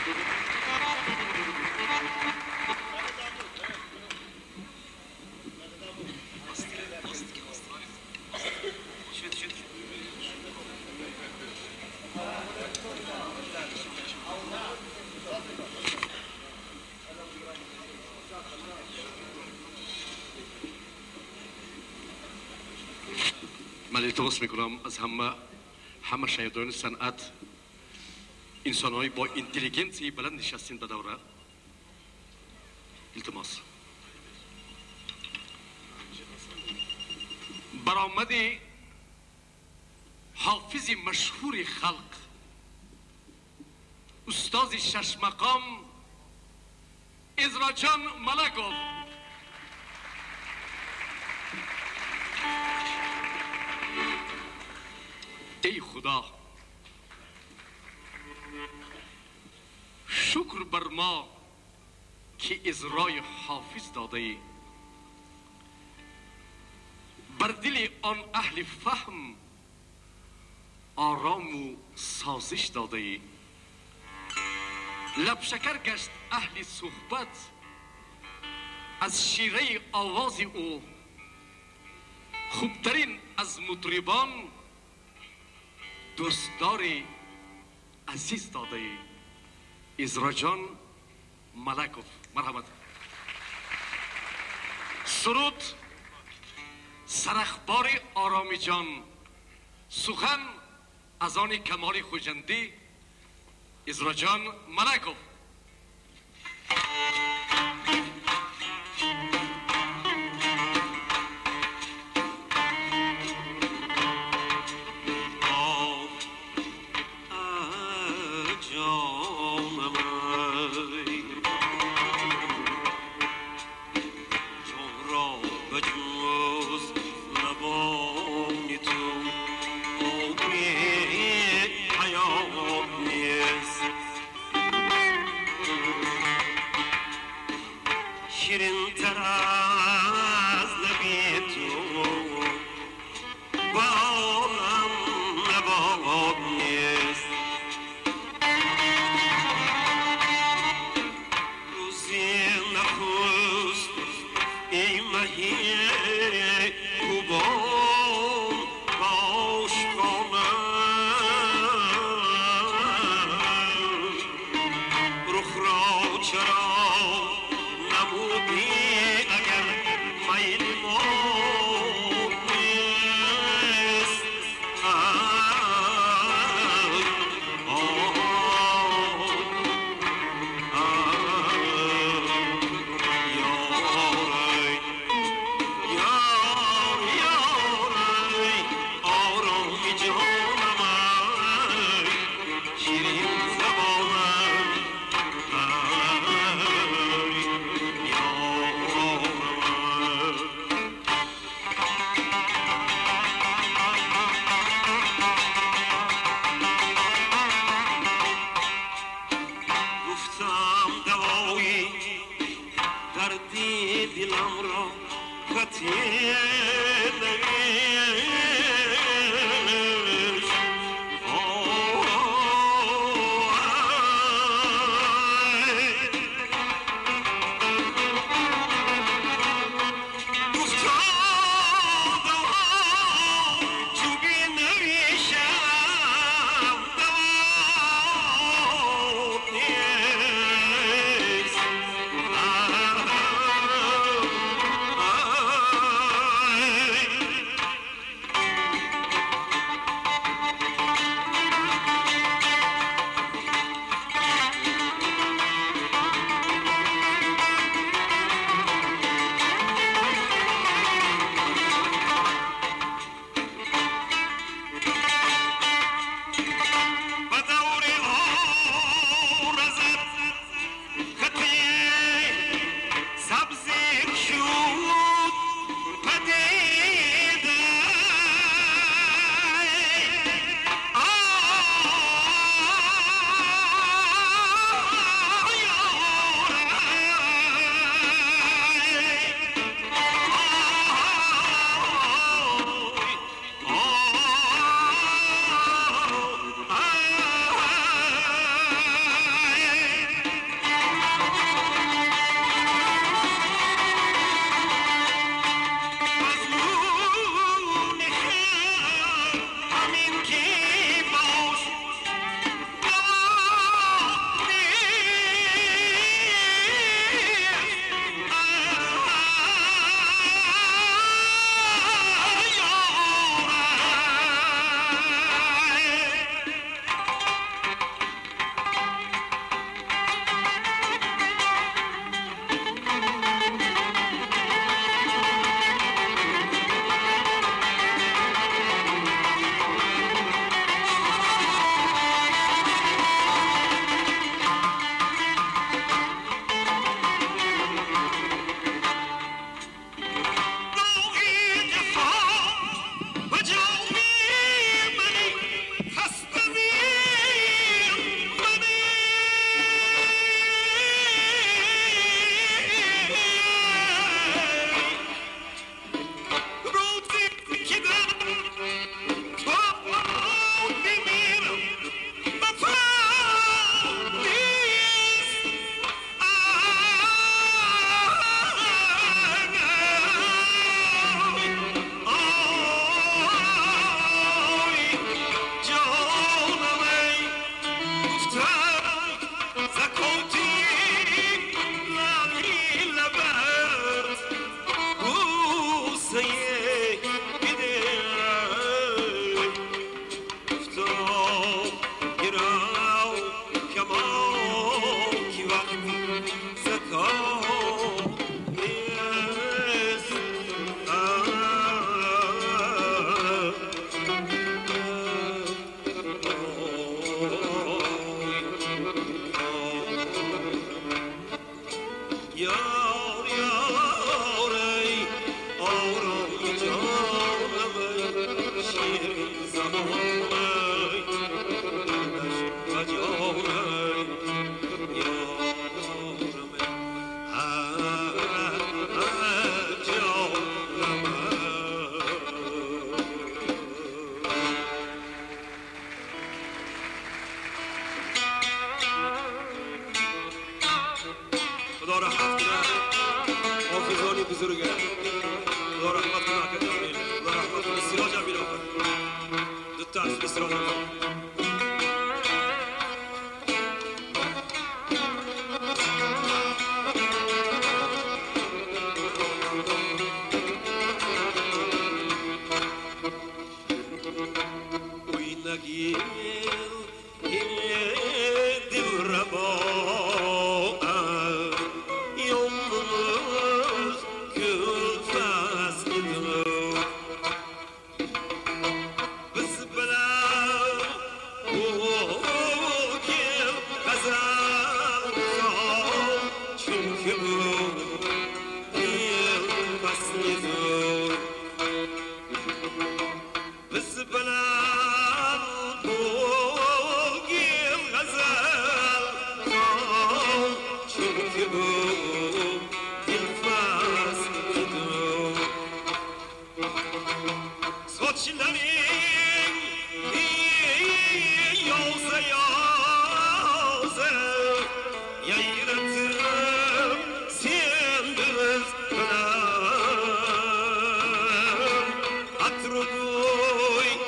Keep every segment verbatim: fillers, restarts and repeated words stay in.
من التماس میکنم از همه همه شاهدان صنعت، انسان‌های با اینتلیجنسی بلند نشستین به دوره. التماس برآمد حافظ مشهور خلق، استاد شش مقام عزرا جان ملکوف. ای خدا، شکر بر ما که عزرای حافظ داده ای، بر دل آن اهل فهم آرام و سازش داده ای. لب شکر گشت اهل صحبت از شیره آواز او، خوبترین از مطربان دوستدار عزیز داده ای. عزرا جان ملکوف، مرحمت. سرود سرخبار آرامی جان، سخن از آن کمال خوجندی عزرا جان ملکوف. یار یار ای آرام جانم ای شیرین زبانم ای دلش و جانم ای یارم ای خدا رحمت کنه حافظانی بزرگه خدا رحمت کنه کتانی خدا رحمت کنه سراج امیر آفر دو تا سراج امیر oynagil dil rabo yolumuz gül faslidir biz bilan bu gel gazal çünkü bu gel faslidir biz bilan bu gel gazal çünkü bu gel faslidir soçların yolsa yolsa yayratım sendiriz bilen atruduy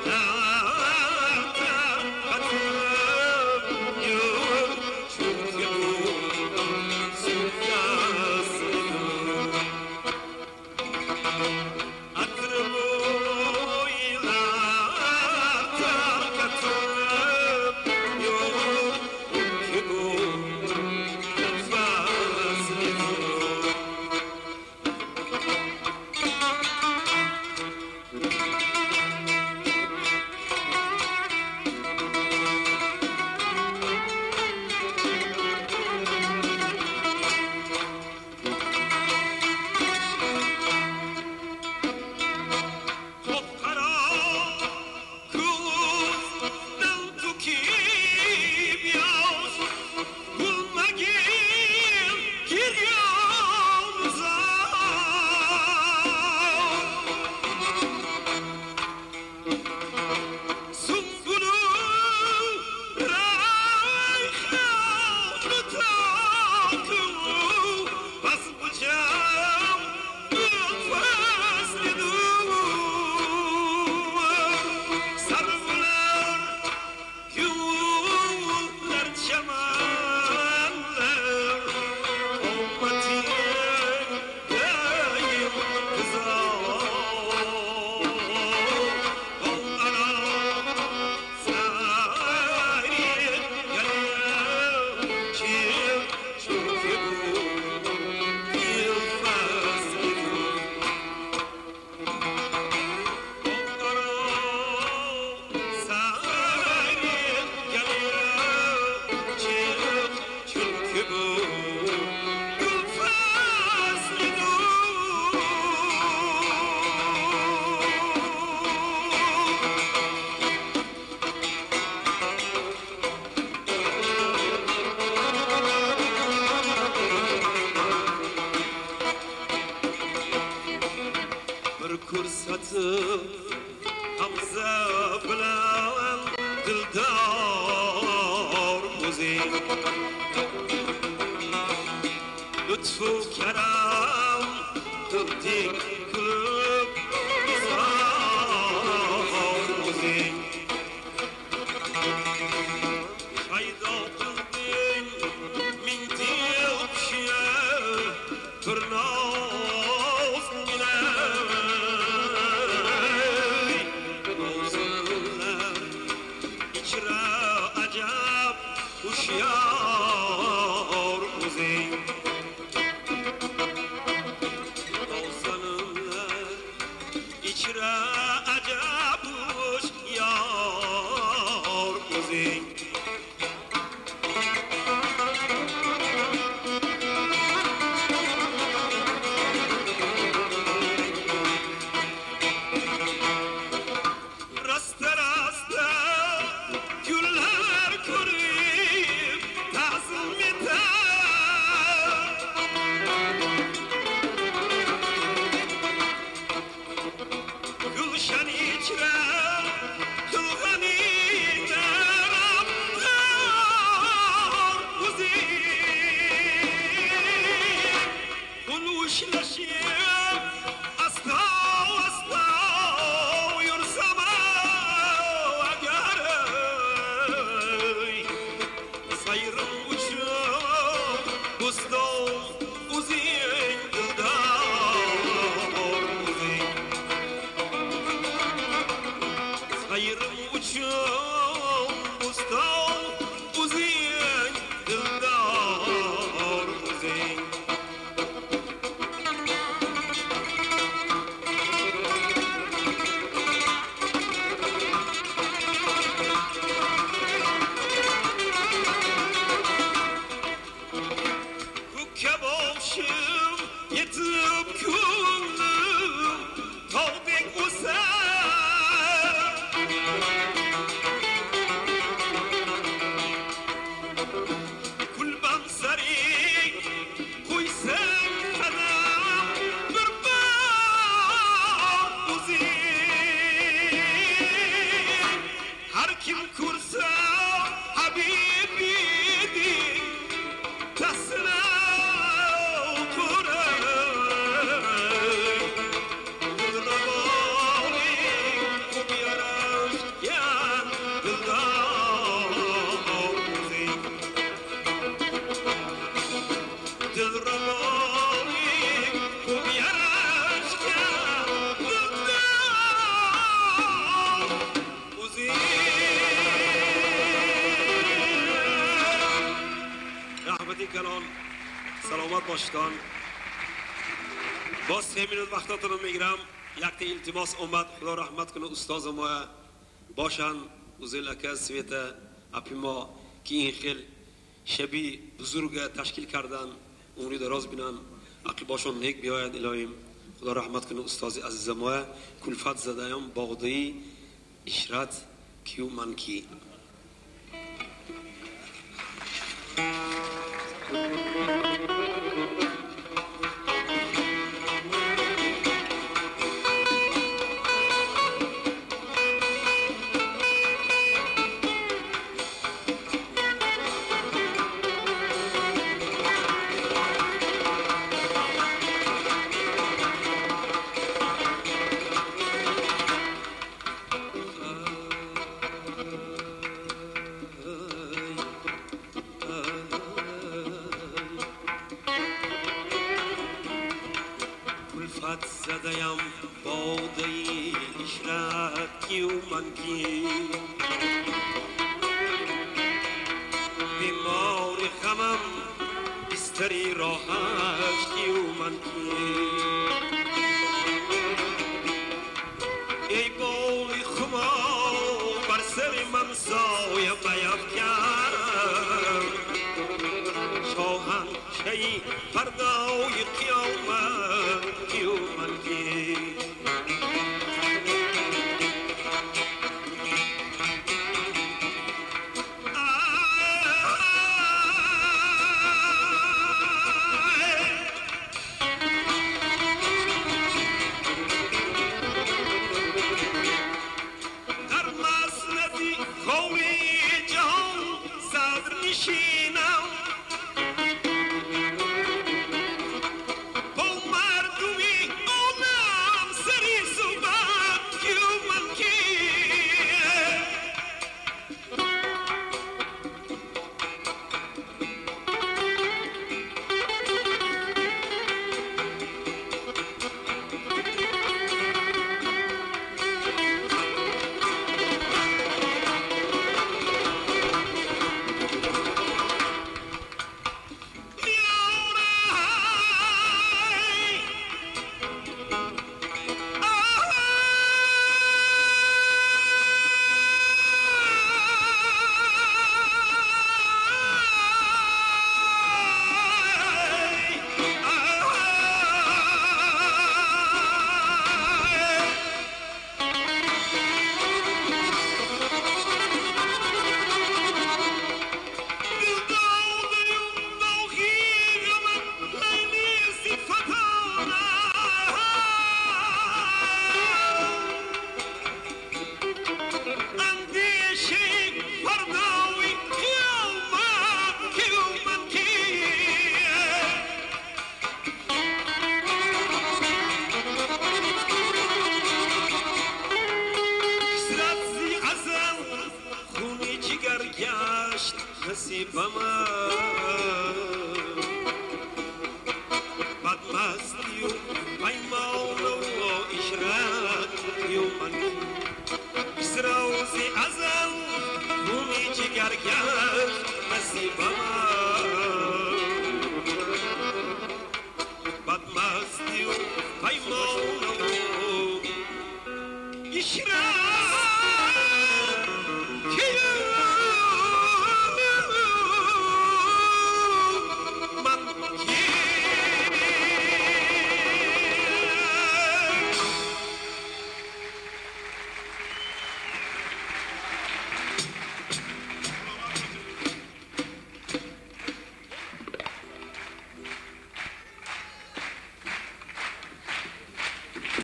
natar katım yur çünkü bu süfyasıdır atruduy natar katım yur çünkü bu süfyasıdır Kopkara kuzdan tukib yaz Bulmagin giryamıza Sumbulu rayhanı takım Bas bıçağım faslidir sarılar yollar çamanlar ummetiye daim kızar onlara sarı geliyor kim çünkü bu bir faslidir onlara sarı geliyor kim çünkü bu bir faslidir bir kursatım Hamza bilan dildor muzik lütfu karam tırtik kılıp izhar muzik Hayda kıldın min dil kişiye tırnağız yine olsunlar içra acab uşyar müzik olsunlar içra acab uşyar müzik بستان بوزین دلدار بوزین خیر اوچم بستان بوزین دلدار بوزین سلامت باشتان. باز سه مینوت وقتاتون رو میگیرم. یک تا التماس اومد خدا رحمت کنه استاد ما باشن وزیر لکه سویت اپی ما که این خیل شبی بزرگ تشکیل کردن عمری دراز بینن عقل باشون نیک بیاید الهیم خدا رحمت کنه استاد عزیز ما کلفت زدایم باغدایی اشرت کیو منکی زدایم باغدایی اشرت کیو منکی بیمار غمم بستری راحت کیو منکی ای باغ خمار بر سر من سایه بیفکن شاهنشهی فردا